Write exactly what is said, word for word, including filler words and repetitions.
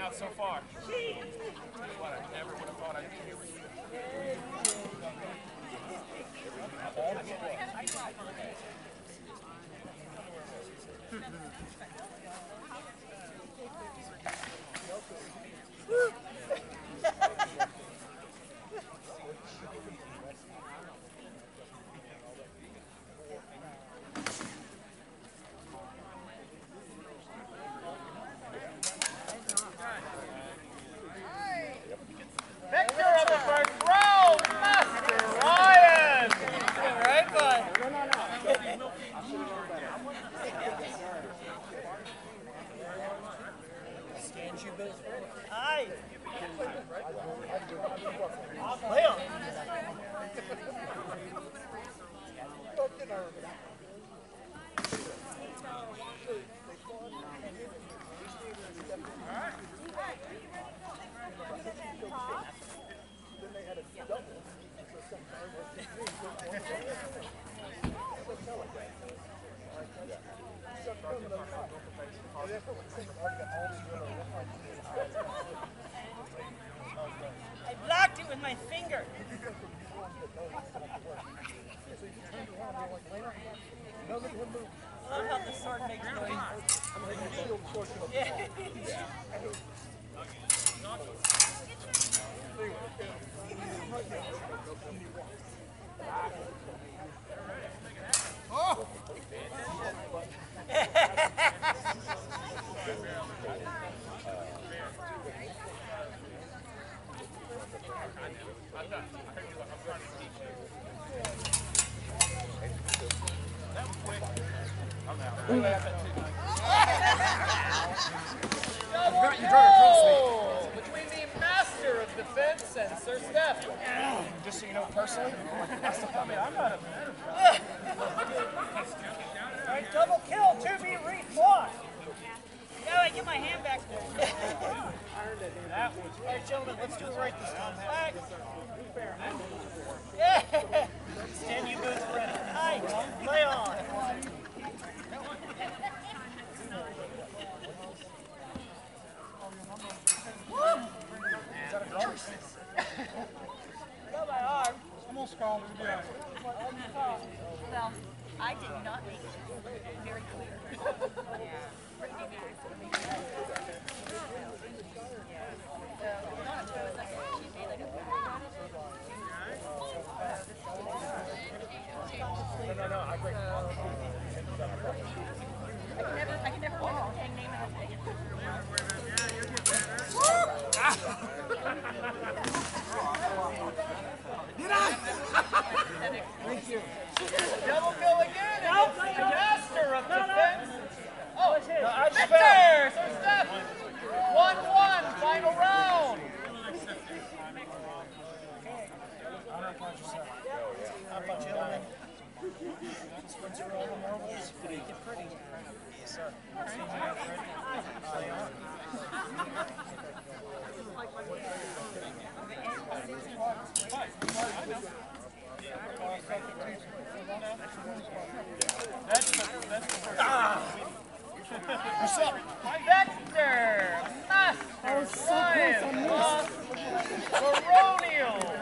out so far. What I never would have thought I'd be here with you. I blocked it with my finger. I love how the sword makes noise. Yeah. Oh! Between the master of defense and Sir Stef. Just so you know, personally, I mean, I'm not a fan. All right, double kill, two B re-fought. Now I get my hand back. That was. All right, gentlemen, let's do it right this time. Back. Yeah. Stand you boots ready. Hi. Play on. Is that a draw? Got my arm. Almost called it again. Well, I did not make it very clear. No, no, no. I break I can never, I can never win the dang name of the thing. Get out! Thank you. Double kill again. And it's the master of defense. Oh, no, I just Victor! So Stef. one one, final round. How about gentlemen? Spencer all the marbles. Make it pretty. Yes, sir. Play on. That's the, that's the first. Ah! What's up? Vector! Master! Ryan! Barony of